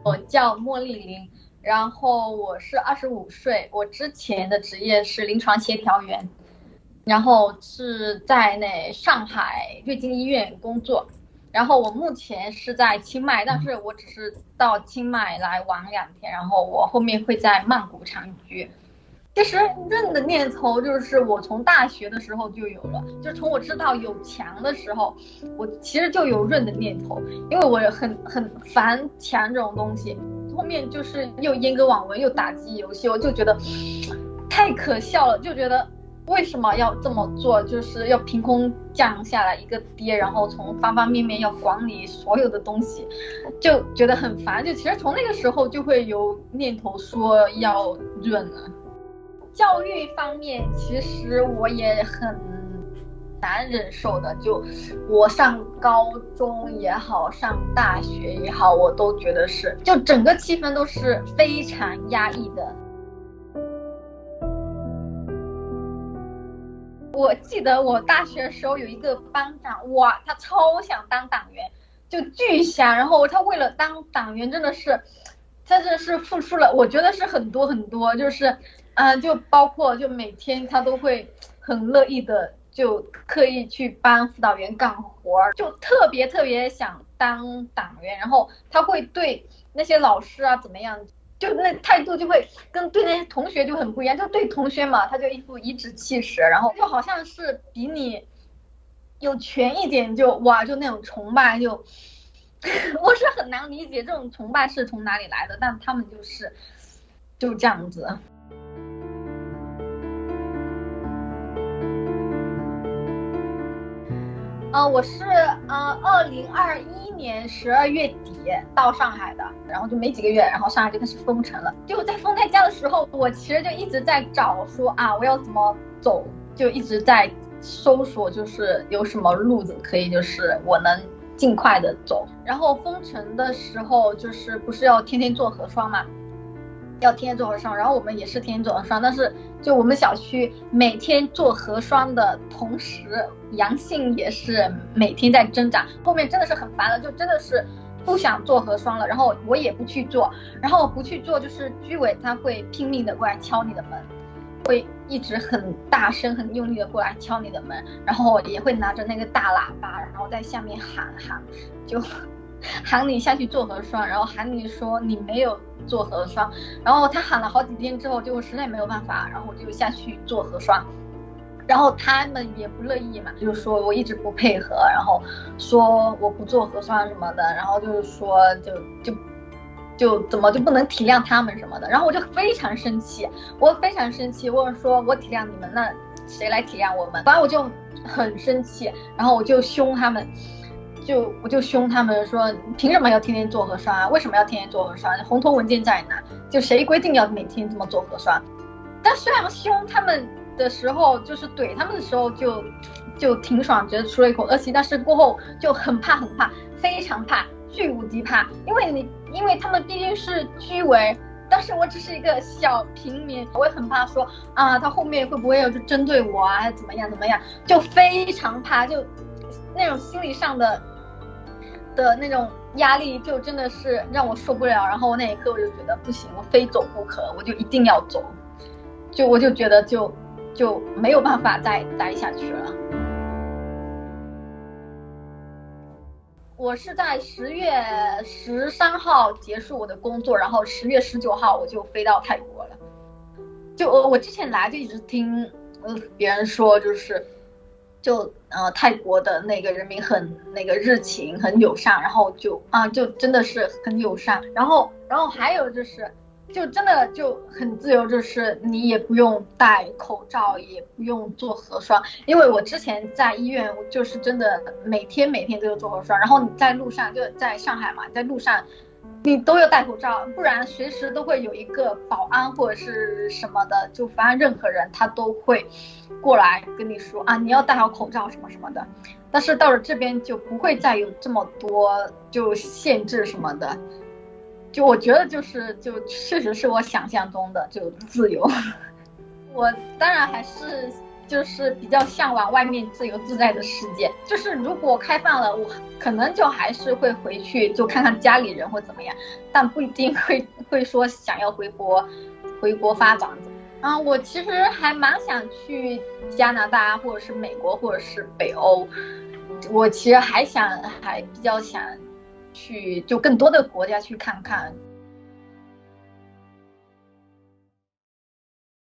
我叫莫丽玲，然后我是25岁，我之前的职业是临床协调员，然后是在上海瑞金医院工作，然后我目前是在清迈，但是我只是到清迈来玩2天，然后我后面会在曼谷长居。其实认的念头就是我从大学的时候就有了，就从我知道有墙的时候，我其实就有认的念头，因为我很烦墙这种东西。后面就是又阉割网文又打击游戏，我就觉得太可笑了，就觉得为什么要这么做，就是要凭空降下来一个爹，然后从方方面面要管理所有的东西，就觉得很烦。就其实从那个时候就会有念头说要认了。教育方面其实我也很难忍受的，就我上高中也好，上大学也好，我都觉得是，就整个气氛都是非常压抑的。我记得我大学的时候有一个班长，哇，他超想当党员，就巨想，然后他为了当党员真的是付出了，我觉得是很多很多，就是就包括就每天他都会很乐意的就刻意去帮辅导员干活，就特别想当党员，然后他会对那些老师啊怎么样，就那态度就会跟对那些同学就很不一样，就对同学嘛他就一副颐指气使，然后就好像是比你有权一点，就哇就那种崇拜，就我是很难理解这种崇拜是从哪里来的，但他们就这样子。我是2021年12月底到上海的，然后就没几个月，然后上海就开始封城了。就在封在家的时候，我其实就一直在找说我要怎么走，就一直在搜索，就是有什么路子可以就是我能尽快的走。然后封城的时候就是不是要天天做核酸嘛，要天天做核酸，然后我们也是天天做核酸，但是就我们小区每天做核酸的同时，阳性也是每天在增长。后面真的是很烦了，就真的是不想做核酸了，然后我也不去做，然后不去做就是居委他会拼命的过来敲你的门，会一直很大声很用力的过来敲你的门，然后也会拿着那个大喇叭，然后在下面喊，就喊你下去做核酸，然后喊你说你没有做核酸，然后他喊了好几天之后，就实在没有办法，然后就下去做核酸，然后他们也不乐意嘛，就是说我一直不配合，然后说我不做核酸什么的，然后就是说就怎么就不能体谅他们什么的，然后我就非常生气，我说我体谅你们，那谁来体谅我们？反正我就很生气，然后我就凶他们。我就凶他们说，凭什么要天天做核酸啊？为什么要天天做核酸？红头文件在哪？就谁规定要每天这么做核酸？但虽然凶他们的时候，就是怼他们的时候就挺爽，觉得出了一口恶气，但是过后就很怕，非常怕，巨无敌怕，因为他们毕竟是居委，但是我只是一个小平民，我也很怕说他后面会不会要去针对我啊，还是怎么样，就非常怕，就那种心理上的那种压力就真的是让我受不了，然后那一刻我就觉得不行，我非走不可，我就一定要走，我就觉得就没有办法再待下去了。我是在10月13号结束我的工作，然后10月19号我就飞到泰国了。就我之前来就一直听别人说，就泰国的那个人民很那个热情，很友善，然后就真的是很友善，然后还有就真的就很自由，就是你也不用戴口罩，也不用做核酸，因为我之前在医院我就是真的每天都要做核酸，然后你在路上就在上海嘛，在路上你都要戴口罩，不然随时都会有一个保安或者是什么的，就反正任何人他都会过来跟你说你要戴好口罩什么什么的。但是到了这边就不会再有这么多就限制什么的，就我觉得就确实是我想象中的就自由。我当然还是就是比较向往外面自由自在的世界。就是如果开放了，我可能就还是会回去就看看家里人或怎么样，但不一定会说想要回国发展。我其实还蛮想去加拿大或者是美国或者是北欧，我其实还比较想去就更多的国家去看看。